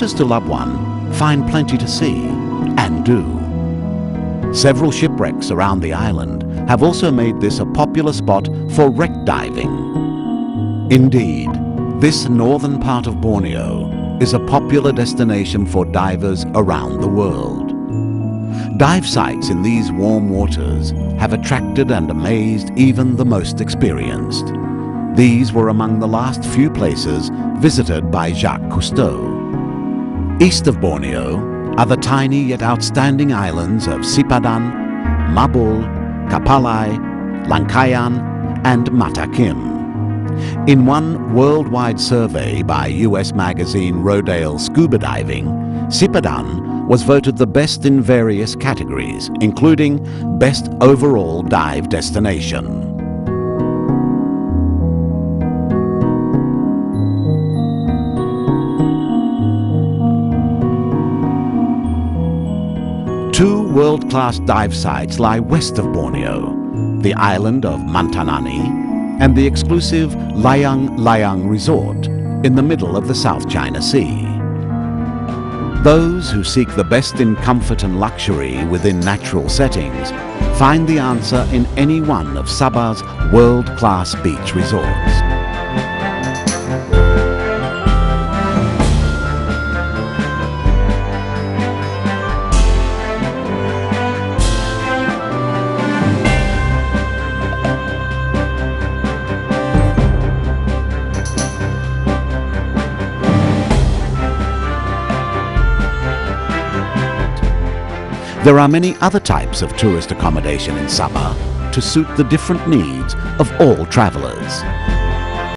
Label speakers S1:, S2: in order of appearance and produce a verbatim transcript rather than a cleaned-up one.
S1: visitors to Labuan find plenty to see, and do. Several shipwrecks around the island have also made this a popular spot for wreck diving. Indeed, this northern part of Borneo is a popular destination for divers around the world. Dive sites in these warm waters have attracted and amazed even the most experienced. These were among the last few places visited by Jacques Cousteau. East of Borneo are the tiny yet outstanding islands of Sipadan, Mabul, Kapalai, Langkayan and Matakim. In one worldwide survey by U S magazine Rodale Scuba Diving, Sipadan was voted the best in various categories, including Best Overall Dive Destination. Two world-class dive sites lie west of Borneo, the island of Mantanani and the exclusive Layang Layang Resort in the middle of the South China Sea. Those who seek the best in comfort and luxury within natural settings find the answer in any one of Sabah's world-class beach resorts. There are many other types of tourist accommodation in Sabah to suit the different needs of all travelers.